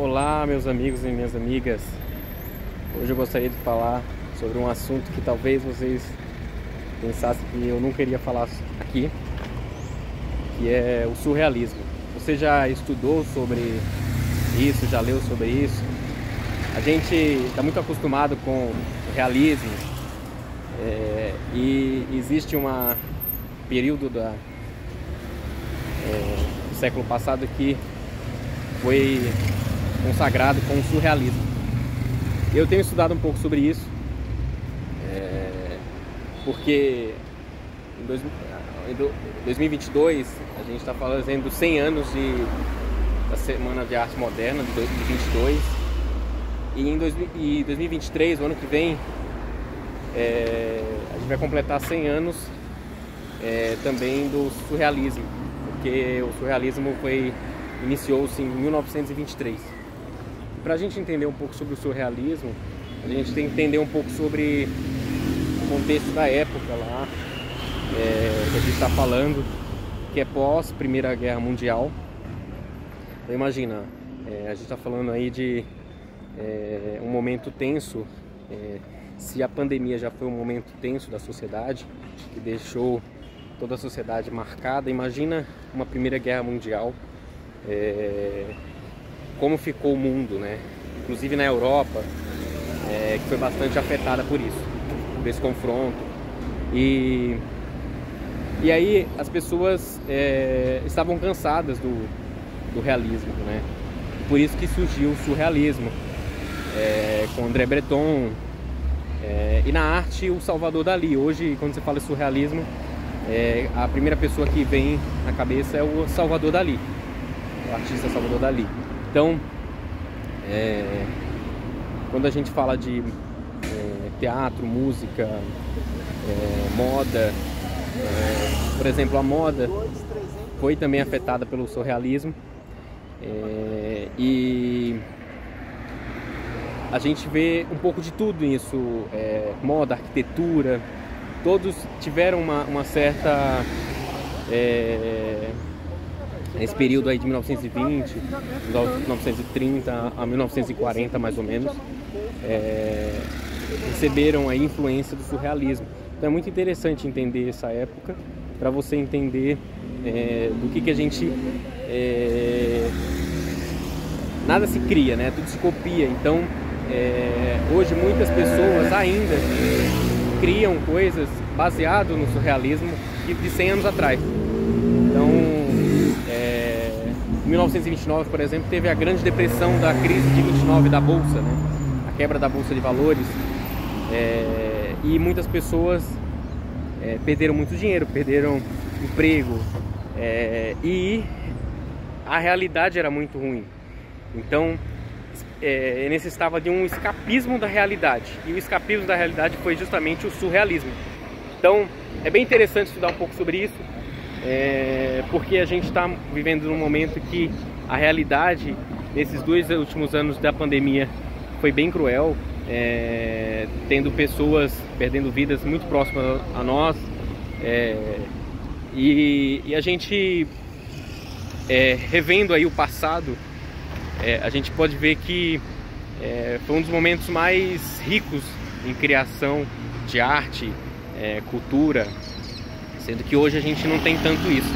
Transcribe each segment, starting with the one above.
Olá, meus amigos e minhas amigas. Hoje eu gostaria de falar sobre um assunto que talvez vocês pensassem que eu não queria falar aqui, que é o surrealismo. Você já estudou sobre isso, já leu sobre isso? A gente está muito acostumado com o realismo, e existe um período do século passado que foi consagrado com o surrealismo. Eu tenho estudado um pouco sobre isso, porque em 2022 a gente está fazendo 100 anos da Semana de Arte Moderna de 2022, e em 2023, o ano que vem, a gente vai completar 100 anos também do surrealismo, porque o surrealismo iniciou-se em 1923. Para a gente entender um pouco sobre o surrealismo, a gente tem que entender um pouco sobre o contexto da época lá, que a gente está falando, que é pós Primeira Guerra Mundial. Então imagina, a gente está falando aí de um momento tenso. Se a pandemia já foi um momento tenso da sociedade, que deixou toda a sociedade marcada, imagina uma Primeira Guerra Mundial. Como ficou o mundo, né? Inclusive na Europa, que foi bastante afetada por isso, por esse confronto. E aí as pessoas estavam cansadas do realismo, né? Por isso que surgiu o surrealismo, com André Breton, e na arte o Salvador Dalí. Hoje, quando você fala em surrealismo, a primeira pessoa que vem na cabeça é o Salvador Dalí, o artista Salvador Dalí. Então, quando a gente fala de teatro, música, moda, por exemplo, a moda foi também afetada pelo surrealismo, e a gente vê um pouco de tudo nisso, moda, arquitetura, todos tiveram uma certa... Esse período aí de 1920, 1930 a 1940 mais ou menos, receberam a influência do surrealismo. Então é muito interessante entender essa época, para você entender do que a gente... nada se cria, né? Tudo se copia. Então hoje muitas pessoas ainda criam coisas baseadas no surrealismo de 100 anos atrás. Então, em 1929, por exemplo, teve a grande depressão da crise de 29 da Bolsa, né? A quebra da Bolsa de Valores, e muitas pessoas perderam muito dinheiro, perderam emprego, e a realidade era muito ruim. Então, necessitava de um escapismo da realidade, e o escapismo da realidade foi justamente o surrealismo. Então, é bem interessante estudar um pouco sobre isso, porque a gente está vivendo num momento que a realidade, nesses 2 últimos anos da pandemia, foi bem cruel, tendo pessoas perdendo vidas muito próximas a nós, e a gente, revendo aí o passado, a gente pode ver que foi um dos momentos mais ricos em criação de arte, cultura, sendo que hoje a gente não tem tanto isso.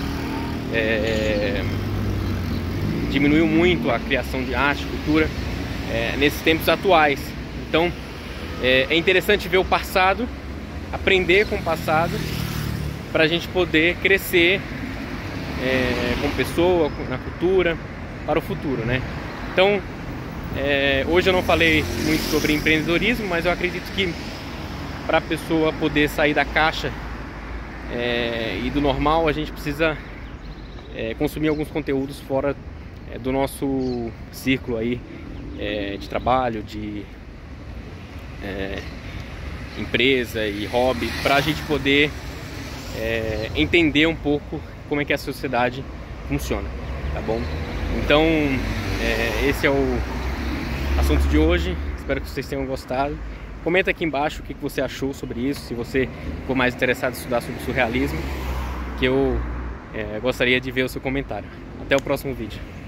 Diminuiu muito a criação de arte, cultura, nesses tempos atuais. Então é interessante ver o passado, aprender com o passado, para a gente poder crescer como pessoa, na cultura, para o futuro, né? Então hoje eu não falei muito sobre empreendedorismo, mas eu acredito que para a pessoa poder sair da caixa e do normal, a gente precisa consumir alguns conteúdos fora do nosso círculo aí, de trabalho, de empresa e hobby, para a gente poder entender um pouco como é que a sociedade funciona, tá bom? Então esse é o assunto de hoje. Espero que vocês tenham gostado. Comenta aqui embaixo o que você achou sobre isso, se você for mais interessado em estudar sobre surrealismo, que eu gostaria de ver o seu comentário. Até o próximo vídeo.